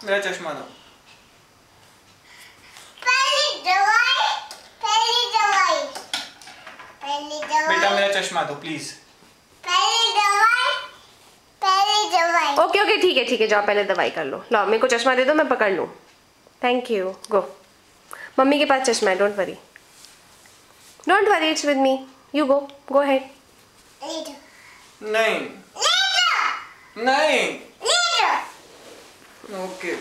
मेरा चश्मा दो। बेटा मेरा चश्मा दो प्लीज। ओके ओके ठीक है जाओ पहले दवाई कर लो। लाओ मेरे को चश्मा दे दो, मैं पकड़ लूँ। Thank you. गो। मम्मी के पास चश्मा है, don't worry it's with me. You go ahead. नहीं नहीं ओके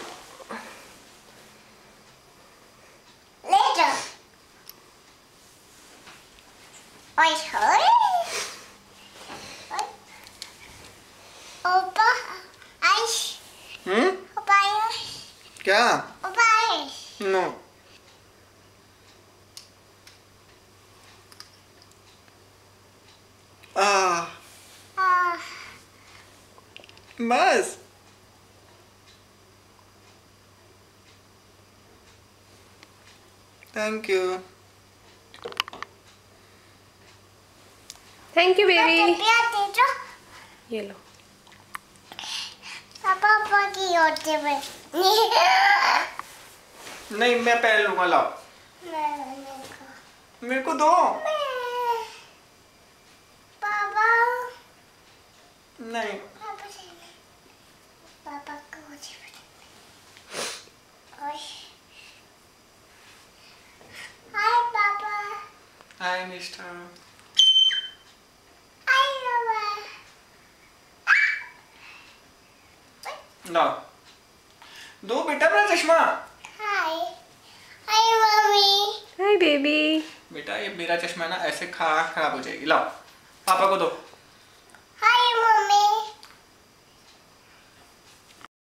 क्या? नो बस थैंक यू बेबी। ये लो। पापा की होते में नहीं मैं पहन लूंगा। लाओ मेरे को दो। पापा नहीं पापा को हाय पापा। हाय मिस्टर। हाय पापा। लाओ दो बेटा मेरा चश्मा। Hi hi mummy. Hi baby. बेटा ये मेरा चश्मा ना ऐसे खराब हो जाएगी। लाओ पापा को दो।